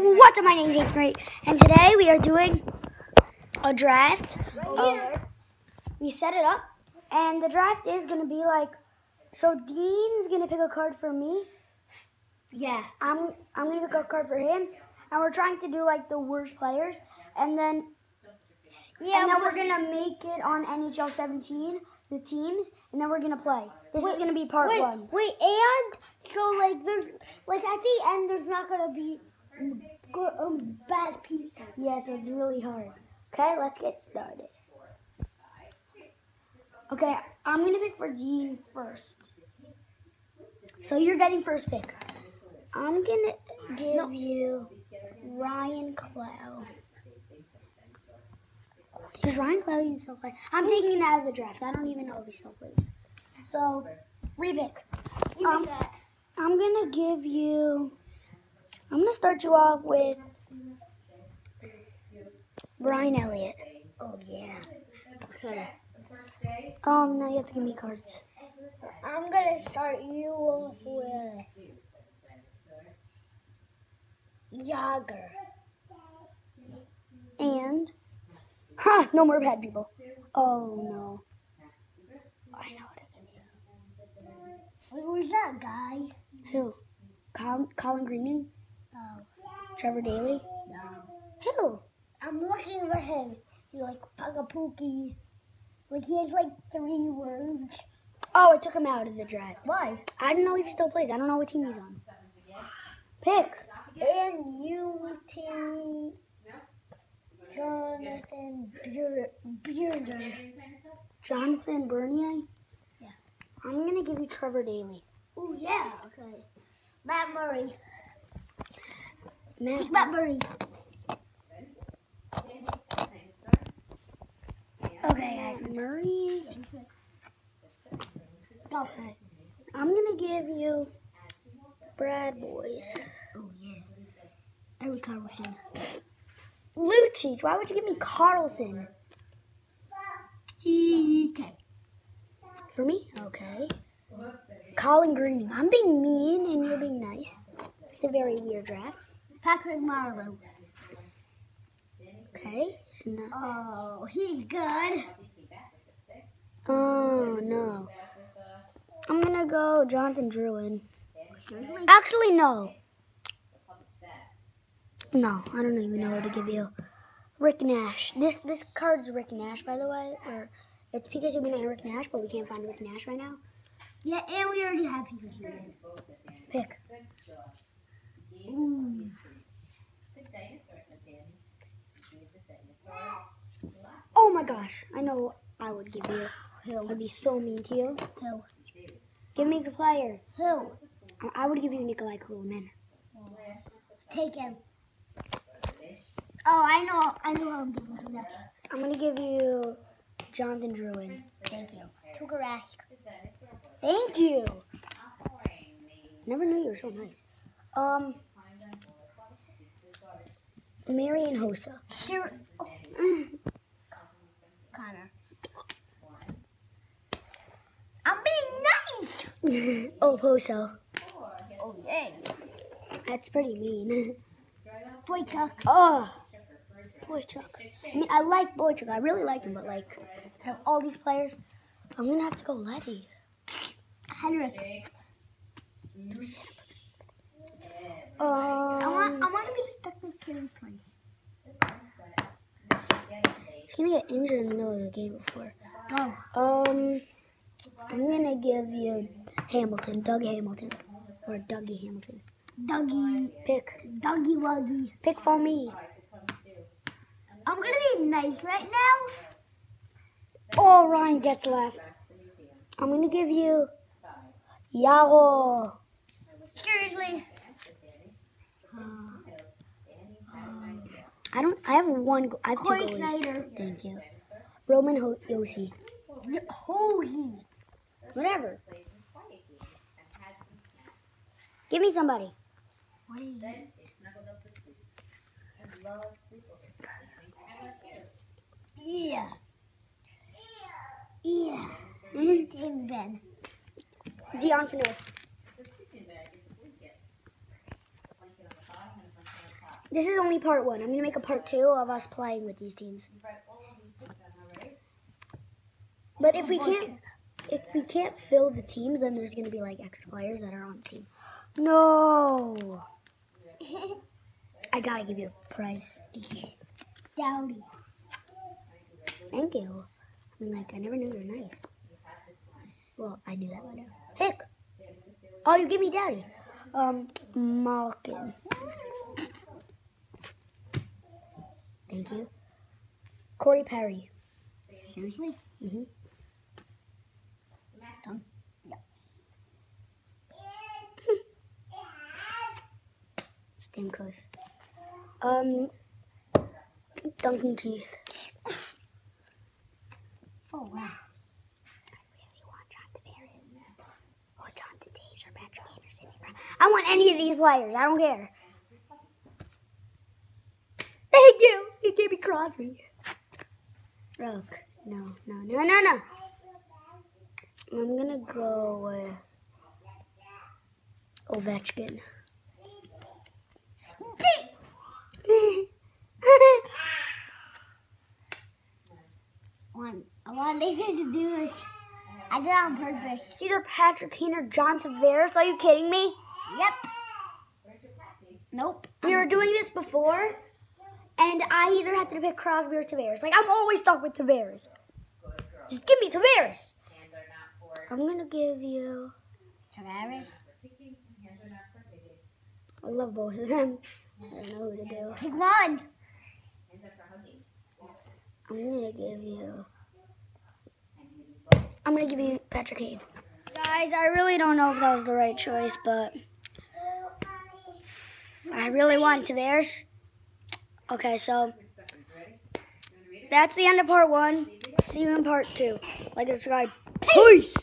What's up, my name is Eighth Grade, and today we are doing a draft. We set it up, and the draft is going to be like, so Dean's going to pick a card for me. Yeah. I'm going to pick a card for him, and we're trying to do like the worst players, and then we're going to make it on NHL 17, the teams, and then we're going to play. This is going to be part one. Wait, and so like there's like at the end there's not going to be bad people. Yes, it's really hard. Okay, let's get started. Okay, I'm going to pick for Dean first. So you're getting first pick. I'm going to give you Ryan Clow. Does Ryan Clow even still play? I'm taking him out of the draft. I don't even know if he still plays. So, repick. I'm going to give you... I'm going to start you off with Brian Elliott. Oh yeah. Okay. Now you have to give me cards. I'm gonna start you off with Yager. And no more bad people. Oh no. I know what I can do. Wait, where's that guy? Who? Colin Greening? No. Trevor Daly? No. Who? I'm looking for him. He's like Pagapookie. Like he has like 3 words. Oh, I took him out of the draft. Why? I don't know if he still plays. I don't know what team he's on. Pick. And you take Jonathan Bearder. Jonathan Bernier? Yeah. I'm going to give you Trevor Daly. Oh, yeah. Okay. Matt Murray. Matt, Take Matt Murray. Okay, guys. Murray. Okay. I'm going to give you Brad Boys. Oh, yeah. Eric Carlson. Lucic. Why would you give me Carlson? Okay. For me? Okay. Colin Greening. I'm being mean and you're being nice. It's a very weird draft. Patrick Marleau. Okay. So now, Oh, he's good. oh, no. I'm going to go Jonathan Drouin. Seriously? Actually, no. No, I don't even know what to give you. Rick Nash. This card's Rick Nash, by the way. Or it's because we named Rick Nash, but we can't find Rick Nash right now. Yeah, and we already have people here. Pick. Ooh. Oh my gosh. I know what I would give you. Who? I'd be so mean to you. Who? Give me the player. Who? I would give you Nikolai Kulemin. Take him. Oh, I know who I'm giving to next. I'm going to give you Jonathan Drouin. Thank you. Tuukka Rask. Thank you. Never knew you were so nice. Marian Hossa. Sure. Oh. Connor. I'm being nice. Oh, Hossa. Oh, yay. That's pretty mean. Boychuk. Oh, Boychuk. I mean, I like Boychuk. I really like him, but like, out of all these players, I'm gonna have to go Letty. Henrik. I I want to be stuck with Carey Price. He's gonna get injured in the middle of the game before. Oh. I'm gonna give you Hamilton, Doug Hamilton, or Dougie Hamilton. Dougie. Pick. Dougie Wuggy. Pick for me. I'm going to be nice right now. Oh, Ryan gets left. I'm gonna give you Yaro. Seriously. I have one. I have 2 Corey goalies. Snyder. Thank you. Roman Yossi. Holy. Whatever. Give me somebody. Wait. Yeah. Yeah. Tim Ben. Dion Phaneuf. This is only part 1. I'm going to make a part 2 of us playing with these teams. But if we can't fill the teams, then there's going to be like extra players that are on the team. No. I got to give you a prize. Dowdy. Thank you. I mean, like, I never knew you were nice. Well, I knew that by now. Pick. Oh, you give me Dowdy. Malkin. Thank you. Corey Perry. Seriously? Mm-hmm. Done? Yeah. Stay close. Duncan Keith. Oh, wow. I really want Jonathan Paris. Or Jonathan Taves or Patrick Kane or Sidney Brown. I want any of these players. I don't care. Thank you. You gave me Crosby. Rook. No. I'm going to go with Ovechkin. I want Nathan to do this. I did it on purpose. It's either Patrick Kane or John Tavares. Are you kidding me? Yep. Nope. We were doing this before, and I either had to pick Crosby or Tavares. Like, I'm always stuck with Tavares. Just give me Tavares. I'm going to give you... Tavares. I love both of them. I don't know who to do. Pick one. I'm going to give you Patrick Kane. Guys, I really don't know if that was the right choice, but I really want Tavares. Okay, so that's the end of part 1. See you in part 2. Like and subscribe. Peace!